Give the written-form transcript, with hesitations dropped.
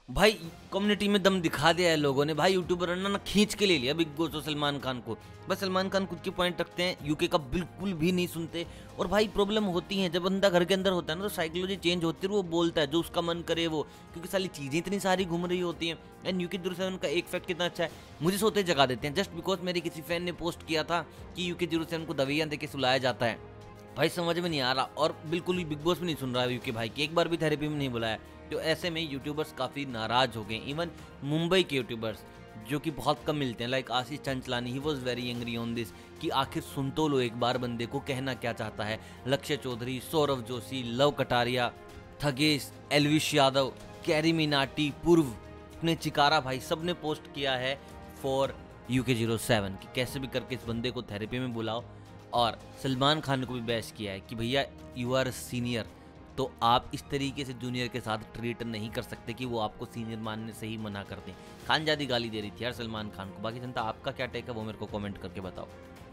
भाई कम्युनिटी में दम दिखा दिया है लोगों ने। भाई यूट्यूबर ना खींच के ले लिया बिग बॉस और सलमान खान को। बस सलमान खान खुद की पॉइंट रखते हैं, यूके का बिल्कुल भी नहीं सुनते। और भाई प्रॉब्लम होती है जब बंदा घर के अंदर होता है ना, तो साइकोलॉजी चेंज होती है, वो बोलता है जो उसका मन करे वो, क्योंकि सारी चीजें इतनी सारी घूम रही होती हैं। एंड यूके जीरो सेवन का एक फैक्ट कितना अच्छा है, मुझे सोते जगा देते हैं जस्ट बिकॉज मेरे किसी फैन ने पोस्ट किया था कि यूके जीरो सेवन को दवाइयां देके सुलाया जाता है। भाई समझ में नहीं आ रहा, और बिल्कुल भी बिग बॉस भी नहीं सुन रहा है यूके भाई की, एक बार भी थेरेपी में नहीं बुलाया। तो ऐसे में यूट्यूबर्स काफ़ी नाराज हो गए। इवन मुंबई के यूट्यूबर्स जो कि बहुत कम मिलते हैं, like Ashish Chanchalani, he was very angry on this कि आखिर सुन तो लो एक बार बंदे को कहना क्या चाहता है। लक्ष्य चौधरी, सौरभ जोशी, लव कटारिया, थगेश, एलविश यादव, कैरी मीनाटी, पूर्व ने चिकारा, भाई सब ने पोस्ट किया है फॉर यूके जीरो सेवन कि कैसे भी करके इस बंदे को थेरेपी में बुलाओ। और सलमान खान को भी बहस किया है कि भैया यू आर सीनियर, तो आप इस तरीके से जूनियर के साथ ट्रीट नहीं कर सकते कि वो आपको सीनियर मानने से ही मना कर दें। खानजादी गाली दे रही थी यार सलमान खान को। बाकी जनता आपका क्या टेक है वो मेरे को कमेंट करके बताओ।